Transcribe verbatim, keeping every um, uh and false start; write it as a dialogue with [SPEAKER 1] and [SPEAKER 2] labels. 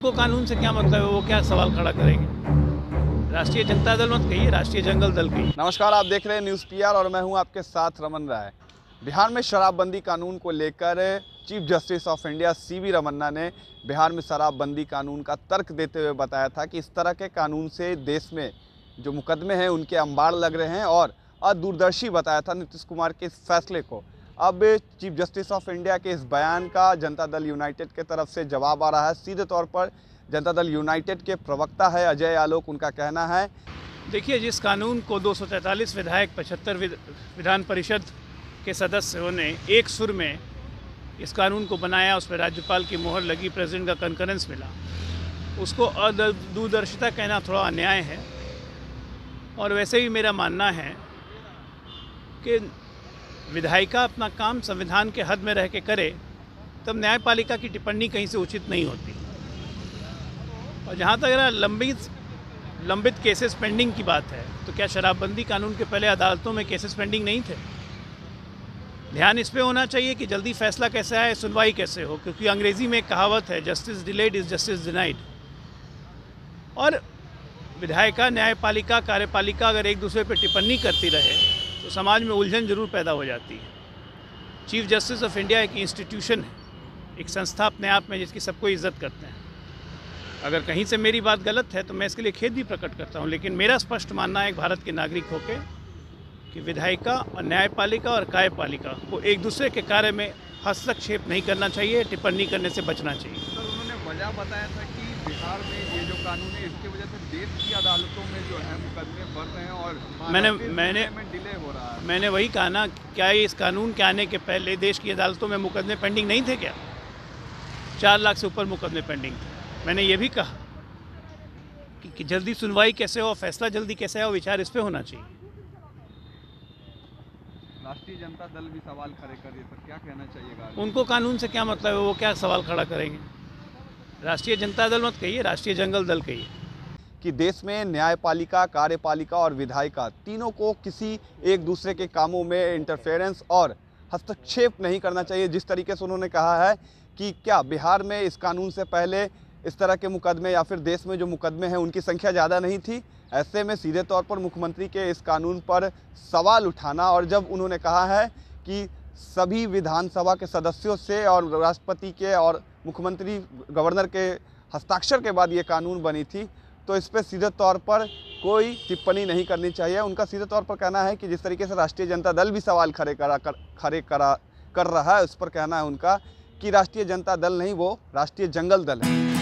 [SPEAKER 1] को कानून से क्या मतलब है, वो क्या सवाल खड़ा करेंगे। राष्ट्रीय जनता दल मत कहिए, राष्ट्रीय जंगल दल कहिए।
[SPEAKER 2] नमस्कार, आप देख रहे हैं न्यूज़ पीआर और मैं हूं आपके साथ रमन राय। बिहार में शराबबंदी कानून को लेकर chief justice of India CV Ramana ने बिहार में शराबबंदी कानून का तर्क देते हुए बताया था कि इस तरह के कानून से देश में जो मुकदमे हैं उनके अंबार लग रहे हैं और अदूरदर्शी बताया था नीतीश कुमार के इस फैसले को। अब चीफ जस्टिस ऑफ इंडिया के इस बयान का जनता दल यूनाइटेड के तरफ से जवाब आ रहा है। सीधे तौर पर जनता दल यूनाइटेड के प्रवक्ता है अजय आलोक, उनका कहना है,
[SPEAKER 1] देखिए, जिस कानून को दो सौ तैंतालीस विधायक पचहत्तर विधान परिषद के सदस्यों ने एक सुर में इस कानून को बनाया, उस पर राज्यपाल की मोहर लगी, प्रेसिडेंट का कंकरेंस मिला, उसको अदूरदर्शिता कहना थोड़ा अन्याय है। और वैसे ही मेरा मानना है कि विधायिका अपना काम संविधान के हद में रह के करे, तब न्यायपालिका की टिप्पणी कहीं से उचित नहीं होती। और जहाँ तक लंबित लंबित केसेस पेंडिंग की बात है, तो क्या शराबबंदी कानून के पहले अदालतों में केसेस पेंडिंग नहीं थे? ध्यान इस पे होना चाहिए कि जल्दी फैसला कैसे आए, सुनवाई कैसे हो, क्योंकि अंग्रेजी में एक कहावत है, justice delayed is justice denied. और विधायिका, न्यायपालिका, कार्यपालिका अगर एक दूसरे पर टिप्पणी करती रहे तो समाज में उलझन जरूर पैदा हो जाती है। चीफ जस्टिस ऑफ इंडिया एक इंस्टीट्यूशन है, एक संस्था अपने आप में, जिसकी सबको इज्जत करते हैं। अगर कहीं से मेरी बात गलत है तो मैं इसके लिए खेद भी प्रकट करता हूं, लेकिन मेरा स्पष्ट मानना है एक भारत के नागरिक होकर कि विधायिका और न्यायपालिका और कार्यपालिका को एक दूसरे के कार्य में हस्तक्षेप नहीं करना चाहिए, टिप्पणी करने से बचना चाहिए।
[SPEAKER 2] सर उन्होंने वजह बताया था कि बिहार में ये जो कानून है इसकी वजह से देश की अदालतों में जो है मुकदमे बढ़ रहे हैं और
[SPEAKER 1] मैंने मैंने
[SPEAKER 2] में डिले हो रहा है।
[SPEAKER 1] मैंने वही कहा ना, क्या इस कानून के आने के पहले देश की अदालतों में मुकदमे पेंडिंग नहीं थे? क्या चार लाख से ऊपर मुकदमे पेंडिंग थे? मैंने ये भी कहा कि, कि जल्दी सुनवाई कैसे हो, फैसला जल्दी कैसे हो, विचार इस पे होना चाहिए।
[SPEAKER 2] राष्ट्रीय जनता दल भी सवाल खड़े कर रही है, सर क्या कहना चाहिएगा?
[SPEAKER 1] उनको कानून से क्या मतलब है, वो क्या सवाल खड़ा करेंगे। राष्ट्रीय जनता दल मत कहिए, राष्ट्रीय जंगल दल कहिए।
[SPEAKER 2] कि देश में न्यायपालिका, कार्यपालिका और विधायिका तीनों को किसी एक दूसरे के कामों में इंटरफेरेंस और हस्तक्षेप नहीं करना चाहिए। जिस तरीके से उन्होंने कहा है कि क्या बिहार में इस कानून से पहले इस तरह के मुकदमे या फिर देश में जो मुकदमे हैं उनकी संख्या ज़्यादा नहीं थी, ऐसे में सीधे तौर पर मुख्यमंत्री के इस कानून पर सवाल उठाना, और जब उन्होंने कहा है कि सभी विधानसभा के सदस्यों से और राष्ट्रपति के और मुख्यमंत्री गवर्नर के हस्ताक्षर के बाद ये कानून बनी थी, तो इस पर सीधे तौर पर कोई टिप्पणी नहीं करनी चाहिए। उनका सीधे तौर पर कहना है कि जिस तरीके से राष्ट्रीय जनता दल भी सवाल खड़े करा कर खड़े करा कर रहा है, उस पर कहना है उनका कि राष्ट्रीय जनता दल नहीं, वो राष्ट्रीय जंगल दल है।